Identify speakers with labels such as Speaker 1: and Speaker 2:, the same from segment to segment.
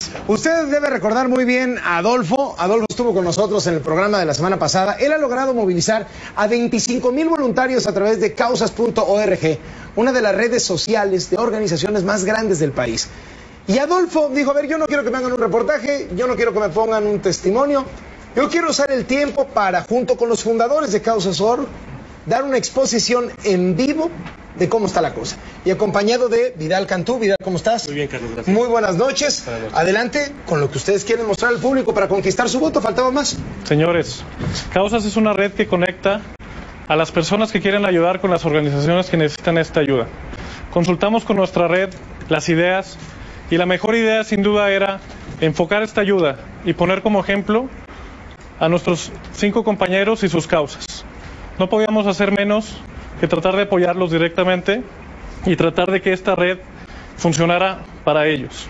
Speaker 1: Usted debe recordar muy bien a Adolfo. Adolfo estuvo con nosotros en el programa de la semana pasada. Él ha logrado movilizar a 25,000 voluntarios a través de causas.org, una de las redes sociales de organizaciones más grandes del país. Y Adolfo dijo, a ver, yo no quiero que me hagan un reportaje, yo no quiero que me pongan un testimonio, yo quiero usar el tiempo para, junto con los fundadores de Causas.org, dar una exposición en vivo de cómo está la cosa. Y acompañado de Vidal Cantú. Vidal, ¿cómo estás?
Speaker 2: Muy bien, Carlos, gracias.
Speaker 1: Muy buenas noches. Adelante con lo que ustedes quieren mostrar al público para conquistar su voto. ¿Faltaba más?
Speaker 2: Señores, Causas es una red que conecta a las personas que quieren ayudar con las organizaciones que necesitan esta ayuda. Consultamos con nuestra red las ideas y la mejor idea sin duda era enfocar esta ayuda y poner como ejemplo a nuestros 5 compañeros y sus causas. No podíamos hacer menos que tratar de apoyarlos directamente y tratar de que esta red funcionara para ellos.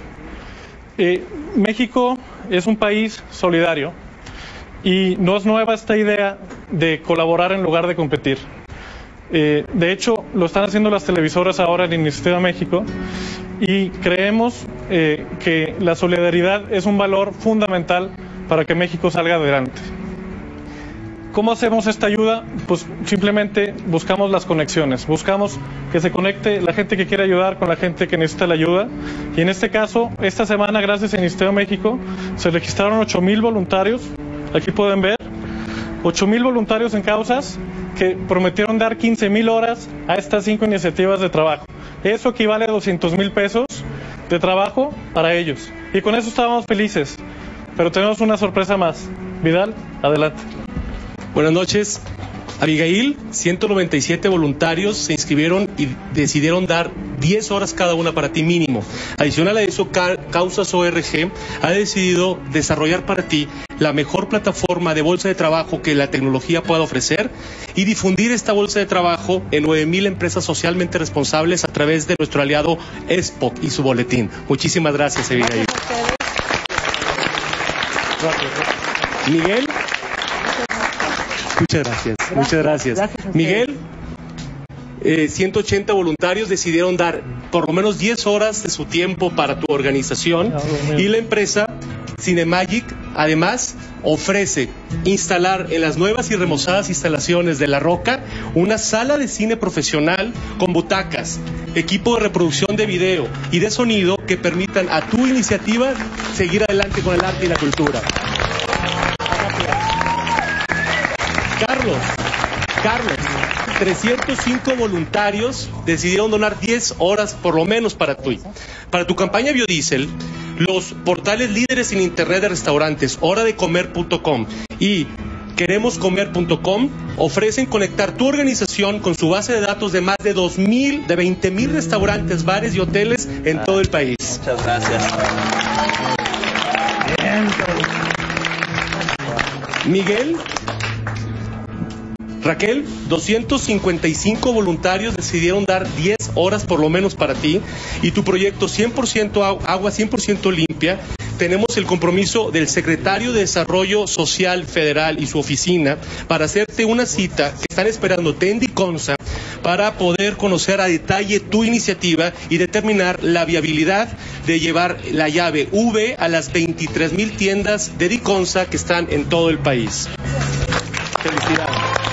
Speaker 2: México es un país solidario y no es nueva esta idea de colaborar en lugar de competir. De hecho, lo están haciendo las televisoras ahora en Iniciativa México y creemos que la solidaridad es un valor fundamental para que México salga adelante. ¿Cómo hacemos esta ayuda? Pues simplemente buscamos las conexiones, buscamos que se conecte la gente que quiere ayudar con la gente que necesita la ayuda. Y en este caso, esta semana, gracias a Iniciativa México, se registraron 8,000 voluntarios. Aquí pueden ver, 8,000 voluntarios en causas que prometieron dar 15,000 horas a estas 5 iniciativas de trabajo. Eso equivale a 200,000 pesos de trabajo para ellos. Y con eso estábamos felices. Pero tenemos una sorpresa más. Vidal, adelante.
Speaker 3: Buenas noches. Abigail, 197 voluntarios se inscribieron y decidieron dar 10 horas cada una para ti mínimo. Adicional a eso, Causas.org ha decidido desarrollar para ti la mejor plataforma de bolsa de trabajo que la tecnología pueda ofrecer y difundir esta bolsa de trabajo en 9,000 empresas socialmente responsables a través de nuestro aliado SPOC y su boletín. Muchísimas gracias, Abigail. Miguel. Muchas gracias. Miguel, 180 voluntarios decidieron dar por lo menos 10 horas de su tiempo para tu organización y la empresa Cinemagic además ofrece instalar en las nuevas y remozadas instalaciones de La Roca una sala de cine profesional con butacas, equipo de reproducción de video y de sonido que permitan a tu iniciativa seguir adelante con el arte y la cultura. Carlos, 305 voluntarios decidieron donar 10 horas por lo menos para tu campaña biodiesel. Los portales líderes en internet de restaurantes, horadecomer.com y queremoscomer.com ofrecen conectar tu organización con su base de datos de más de 20,000 restaurantes, bares y hoteles en todo el país.
Speaker 4: Muchas gracias.
Speaker 3: Miguel, Raquel, 255 voluntarios decidieron dar 10 horas por lo menos para ti y tu proyecto 100% agua 100% limpia. Tenemos el compromiso del secretario de Desarrollo Social Federal y su oficina para hacerte una cita que están esperándote en Diconsa para poder conocer a detalle tu iniciativa y determinar la viabilidad de llevar la llave V a las 23,000 tiendas de Diconsa que están en todo el país. Felicidades.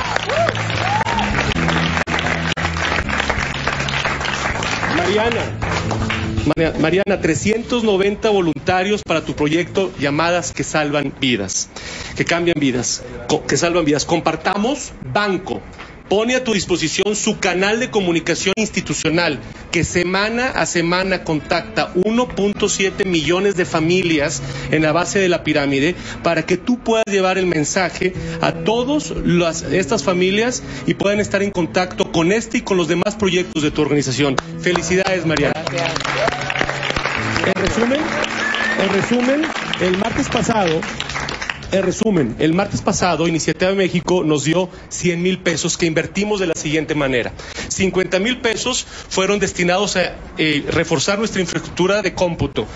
Speaker 3: Mariana, 390 voluntarios para tu proyecto Llamadas que salvan vidas, que cambian vidas, que salvan vidas. Compartamos Banco. Pone a tu disposición su canal de comunicación institucional que semana a semana contacta 1.7 millones de familias en la base de la pirámide para que tú puedas llevar el mensaje a todas estas familias y puedan estar en contacto con este y con los demás proyectos de tu organización. Felicidades, Mariana. En resumen, el martes pasado, Iniciativa de México nos dio 100,000 pesos que invertimos de la siguiente manera. 50,000 pesos fueron destinados a reforzar nuestra infraestructura de cómputo.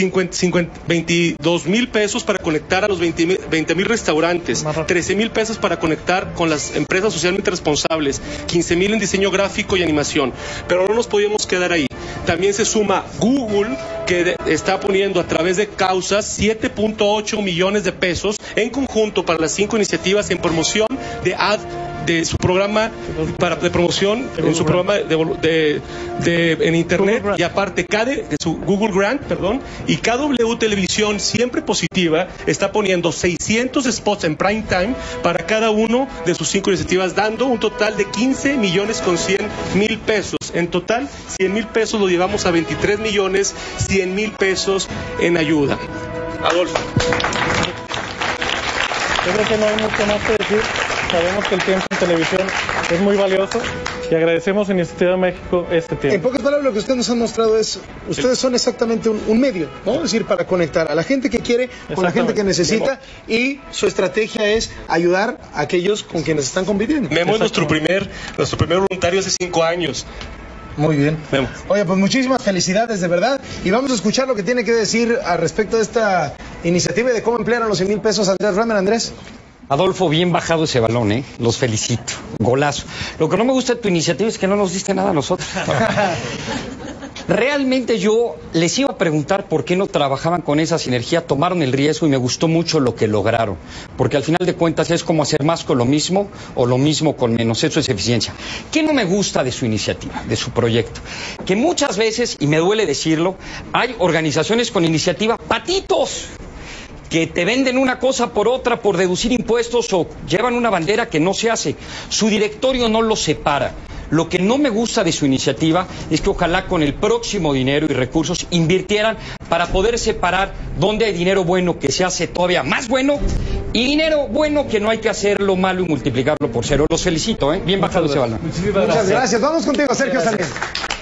Speaker 3: 22,000 pesos para conectar a los 20,000 restaurantes. 13,000 pesos para conectar con las empresas socialmente responsables. 15,000 en diseño gráfico y animación. Pero no nos podíamos quedar ahí. también se suma Google, que está poniendo a través de causas 7.8 millones de pesos en conjunto para las 5 iniciativas en promoción de su programa de promoción en su programa en internet, y aparte de su Google Grant, y KW Televisión, siempre positiva, está poniendo 600 spots en prime time para cada uno de sus 5 iniciativas, dando un total de 15.100.000 pesos. En total, 100.000 pesos lo llevamos a 23.100.000 pesos en ayuda. Adolfo.
Speaker 2: Yo creo que no hay mucho más que decir. Sabemos que el tiempo en televisión es muy valioso y agradecemos a Iniciativa México este tiempo.
Speaker 1: En pocas palabras, lo que ustedes nos han mostrado es, ustedes son exactamente un medio, ¿no? Es decir, para conectar a la gente que quiere con la gente que necesita, y su estrategia es ayudar a aquellos con quienes están compitiendo.
Speaker 3: Memo es nuestro primer voluntario hace 5 años.
Speaker 1: Muy bien.
Speaker 3: Memo.
Speaker 1: Oye, pues muchísimas felicidades, de verdad. Y vamos a escuchar lo que tiene que decir al respecto de esta iniciativa y de cómo emplearon los 100,000 pesos Andrés Ramen. Andrés.
Speaker 4: Adolfo, bien bajado ese balón, ¿eh? Los felicito. Golazo. Lo que no me gusta de tu iniciativa es que no nos diste nada a nosotros. Realmente yo les iba a preguntar por qué no trabajaban con esa sinergia, tomaron el riesgo y me gustó mucho lo que lograron. Porque al final de cuentas es como hacer más con lo mismo o lo mismo con menos. Eso es eficiencia. ¿Qué no me gusta de su iniciativa, de su proyecto? Que muchas veces, y me duele decirlo, hay organizaciones con iniciativa patitos, que te venden una cosa por otra por deducir impuestos o llevan una bandera que no se hace. Su directorio no lo separa. Lo que no me gusta de su iniciativa es que ojalá con el próximo dinero y recursos invirtieran para poder separar dónde hay dinero bueno que se hace todavía más bueno y dinero bueno que no hay que hacerlo malo y multiplicarlo por 0. Los felicito, ¿eh? Bien bajado ese balón.
Speaker 1: Muchas gracias. Vamos contigo, Sergio Salín.